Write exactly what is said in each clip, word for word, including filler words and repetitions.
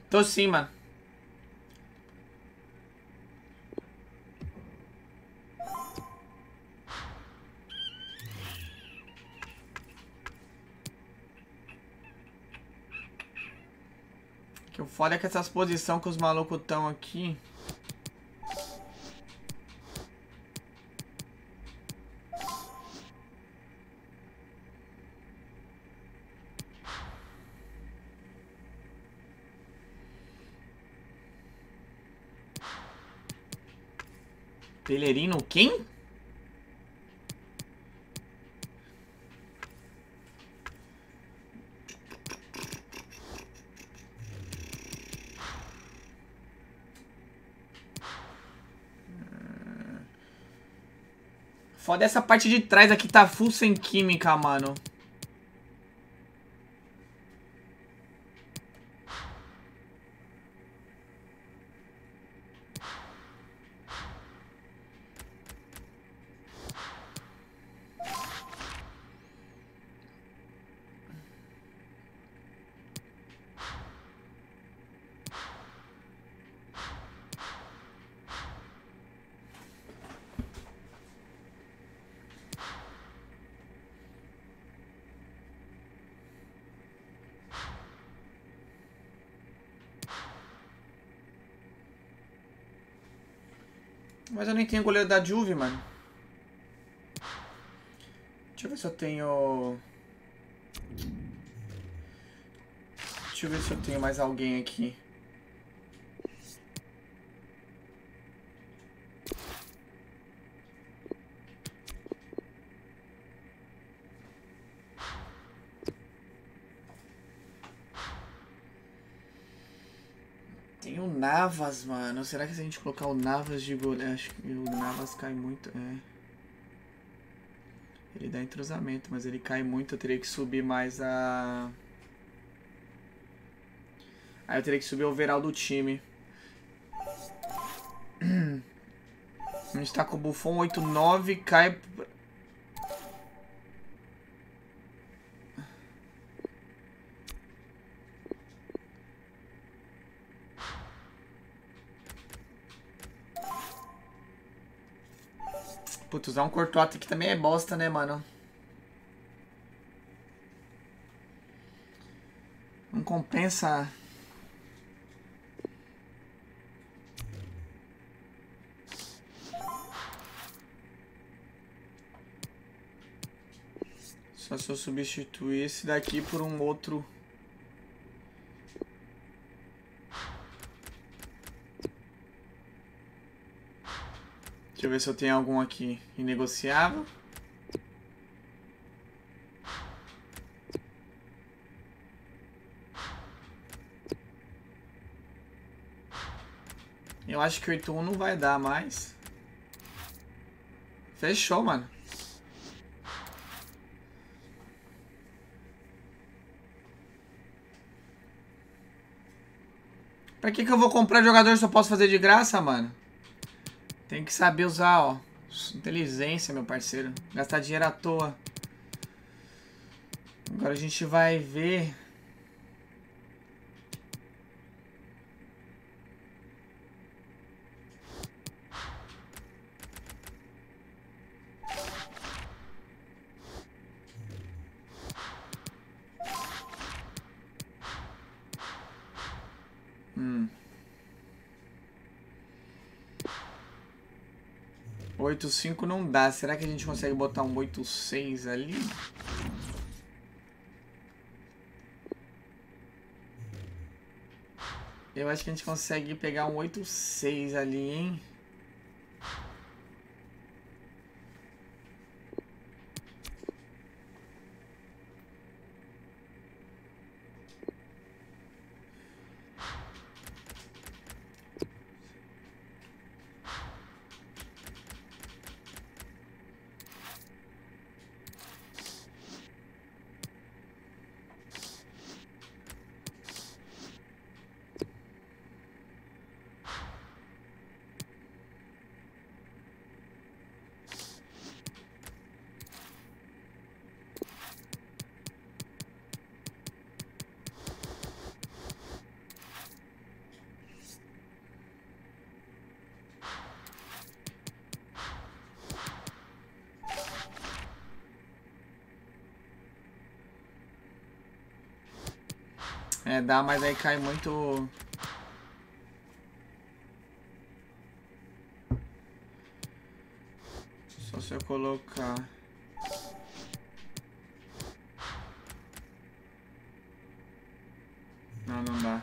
Tô sim, mano. Que o foda é que essas posições que os malucos estão aqui. Pelerino quem? Foda essa parte de trás aqui tá full sem química, mano. Mas eu nem tenho goleiro da Juve, mano. Deixa eu ver se eu tenho... Deixa eu ver se eu tenho mais alguém aqui. Tem o Navas, mano. Será que se a gente colocar o Navas de goleiro... Acho que o Navas cai muito... É. Ele dá entrosamento, mas ele cai muito. Eu teria que subir mais a... Aí eu teria que subir o overall do time. A gente tá com o Buffon oito nove, cai... Putz, usar um Courtois aqui também é bosta, né, mano? Não compensa... Só se eu substituir esse daqui por um outro... Deixa eu ver se eu tenho algum aqui inegociável. Eu acho que o oito um não vai dar mais. Fechou, mano. Pra que que eu vou comprar jogador se eu posso fazer de graça, mano? Tem que saber usar, ó. Inteligência, meu parceiro. Gastar dinheiro à toa. Agora a gente vai ver... Hum. oito cinco não dá. Será que a gente consegue botar um oito seis ali? Eu acho que a gente consegue pegar um oito seis ali, hein? É, dá, mas aí cai muito... Só se eu colocar... Não, não dá.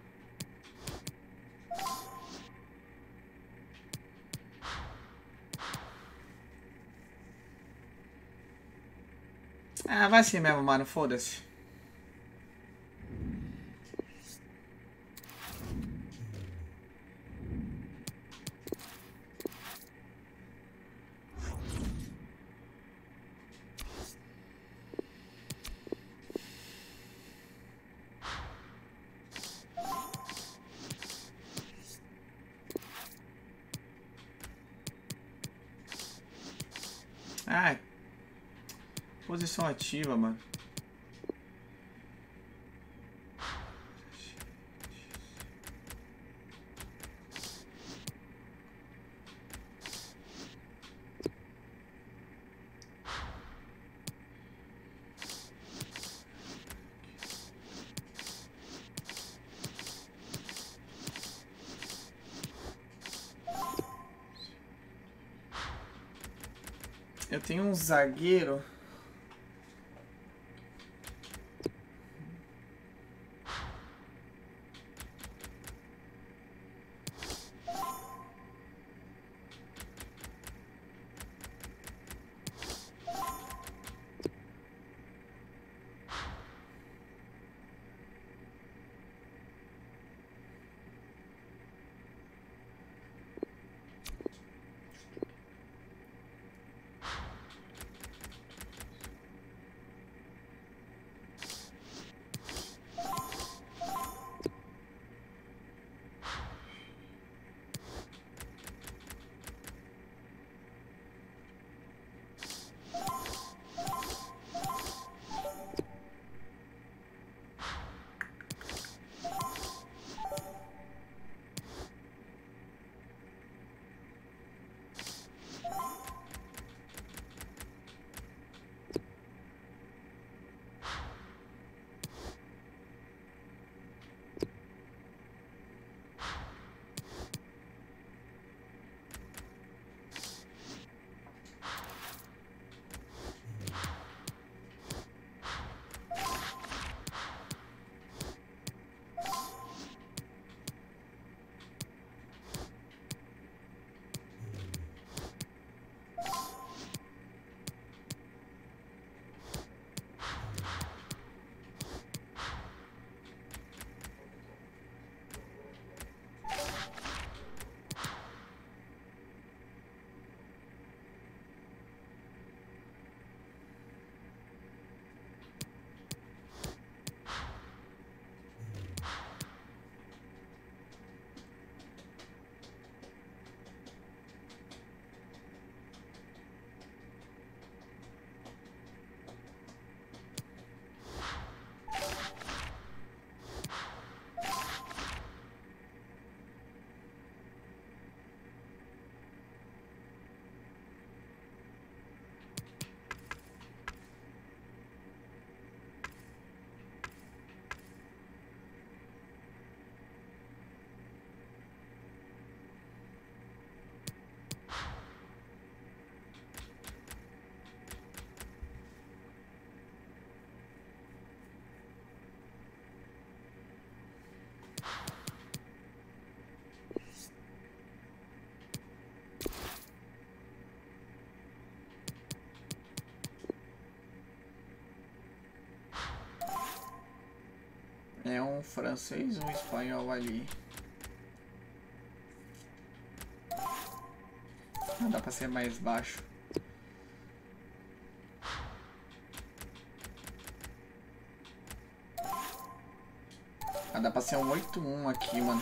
Ah, vai assim mesmo, mano. Foda-se. Ah, posição ativa, mano. Eu tenho um zagueiro. É um francês, um espanhol ali. Não dá pra ser mais baixo. Ah, dá pra ser um oito um aqui, mano.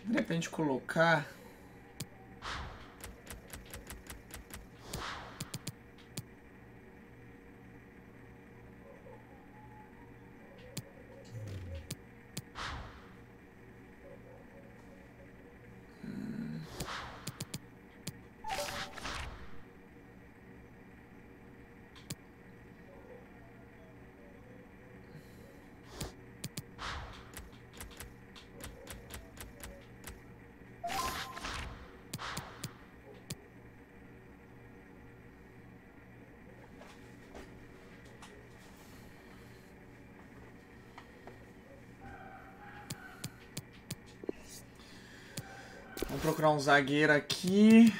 De repente colocar... Vamos procurar um zagueiro aqui.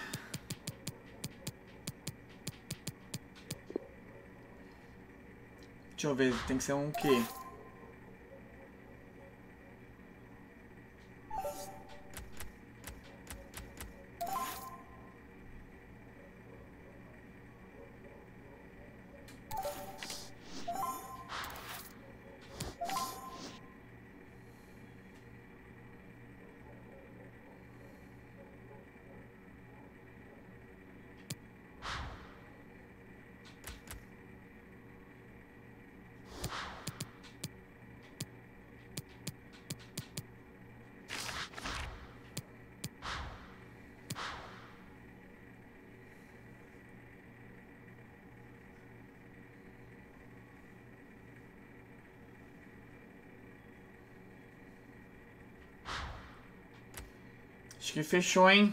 Deixa eu ver, tem que ser um quê? Acho que fechou, hein?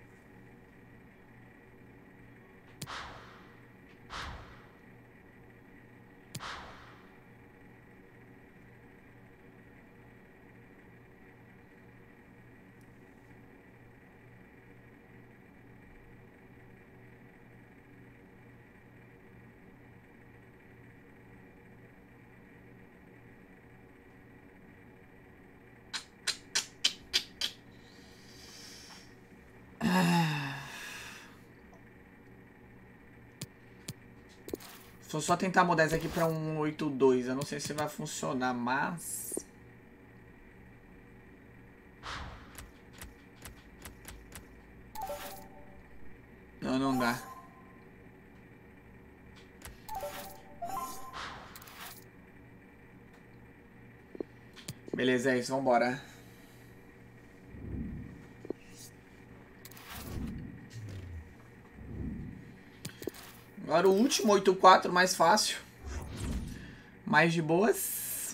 Vou só tentar mudar isso aqui para um oito dois. Eu não sei se vai funcionar, mas... Não, não dá. Beleza, é isso. Vambora. Agora o último, oito quatro, mais fácil. Mais de boas.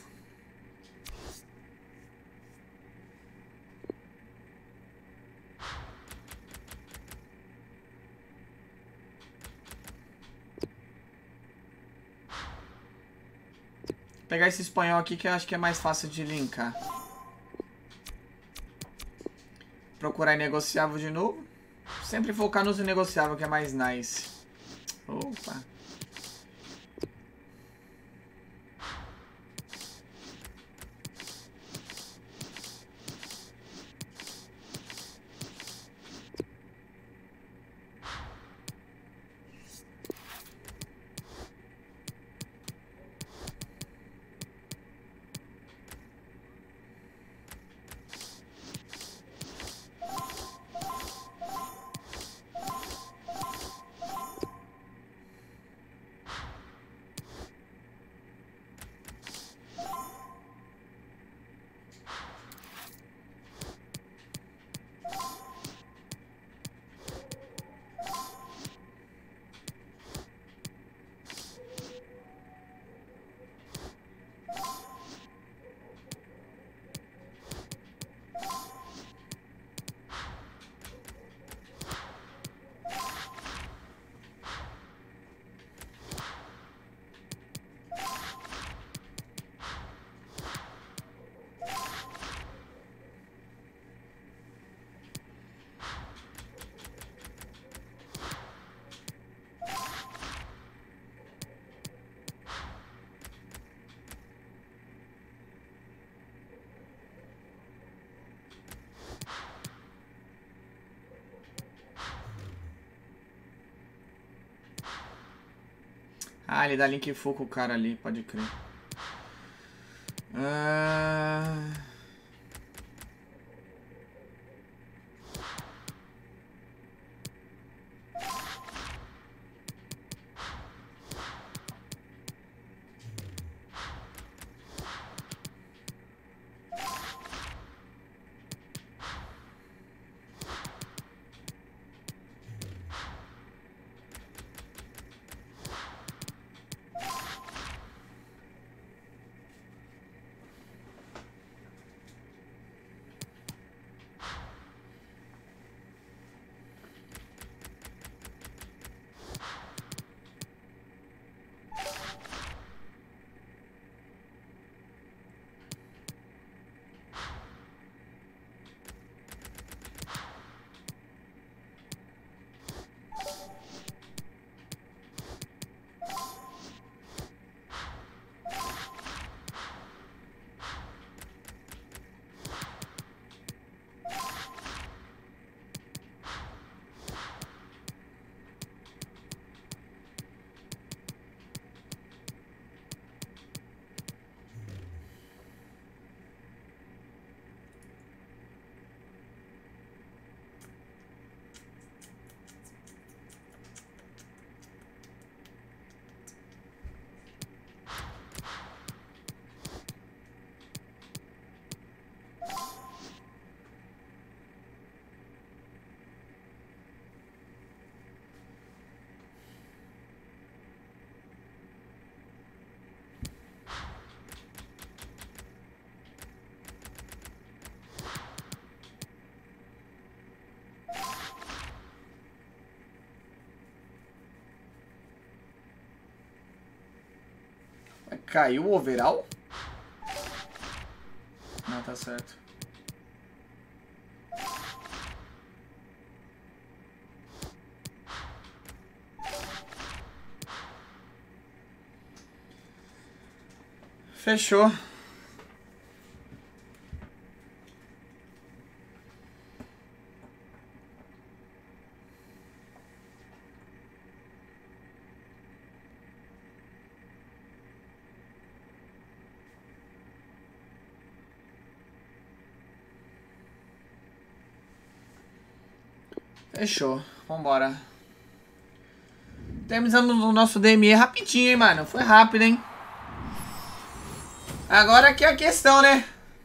Vou pegar esse espanhol aqui que eu acho que é mais fácil de linkar. Procurar negociável de novo. Sempre focar nos negociável que é mais nice. Opa. Ah, ele dá link full com o cara ali, pode crer. Ah... Caiu o overall? Não, tá certo. Fechou. Fechou. Vambora. Terminamos o nosso D M E rapidinho, hein, mano. Foi rápido, hein. Agora aqui é a questão, né?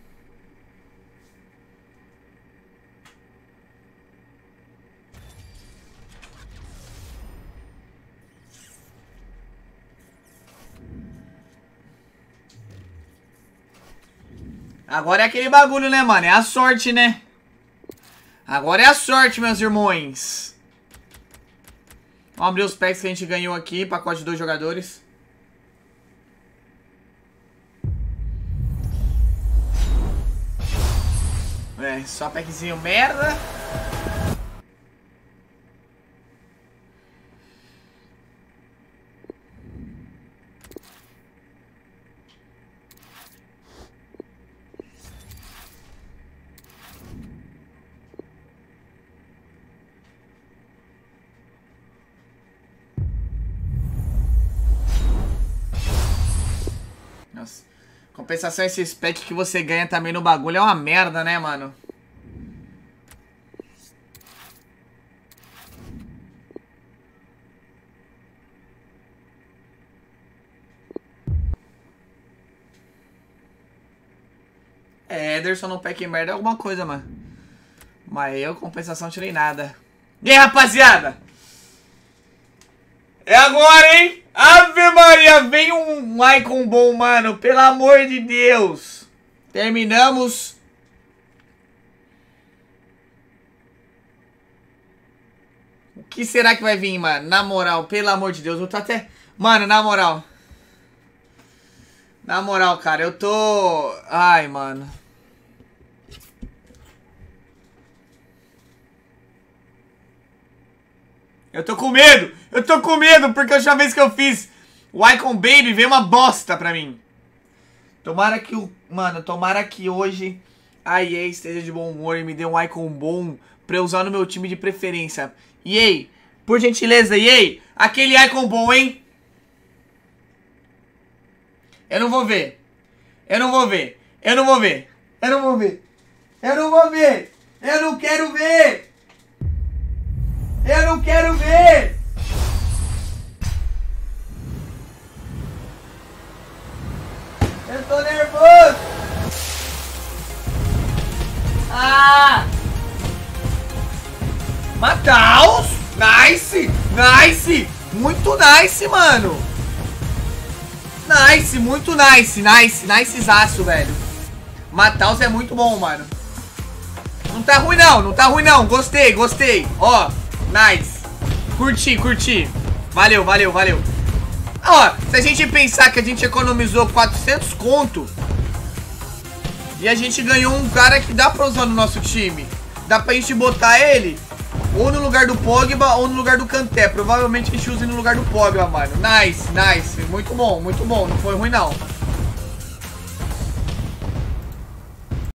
Agora é aquele bagulho, né, mano? É a sorte, né? Agora é a sorte, meus irmãos. Vamos abrir os packs que a gente ganhou aqui. Pacote de dois jogadores. É, só packzinho merda. Nossa. Compensação, esse spec que você ganha também no bagulho é uma merda, né, mano? É, Ederson no pack merda é alguma coisa, mano. Mas eu, compensação, tirei nada. E aí, rapaziada? É agora, hein? Ave Maria, vem um icon bom, mano. Pelo amor de Deus. Terminamos. O que será que vai vir, mano? Na moral, pelo amor de Deus. Eu tô até... Mano, na moral. Na moral, cara, eu tô... Ai, mano. Eu tô com medo. Eu tô com medo, porque a última vez que eu fiz o Icon Baby veio uma bosta pra mim. Tomara que o... Mano, tomara que hoje a E A esteja de bom humor e me dê um Icon bom pra eu usar no meu time de preferência. E A, por gentileza, E A, aquele Icon bom, hein? Eu não vou ver. Eu não vou ver. Eu não vou ver. Eu não vou ver. Eu não vou ver. Eu não quero ver. Eu não quero ver. Eu tô nervoso. Ah! Mataus! Nice! Nice! Muito nice, mano! Nice, muito nice, nice, nicezaço, velho. Mataus é muito bom, mano. Não tá ruim não, não tá ruim não. Gostei, gostei. Ó, nice. Curti, curti. Valeu, valeu, valeu. Ó, se a gente pensar que a gente economizou quatrocentos conto e a gente ganhou um cara que dá pra usar no nosso time, dá pra gente botar ele ou no lugar do Pogba ou no lugar do Kanté. Provavelmente a gente usa no lugar do Pogba, mano. Nice, nice. Muito bom, muito bom. Não foi ruim, não.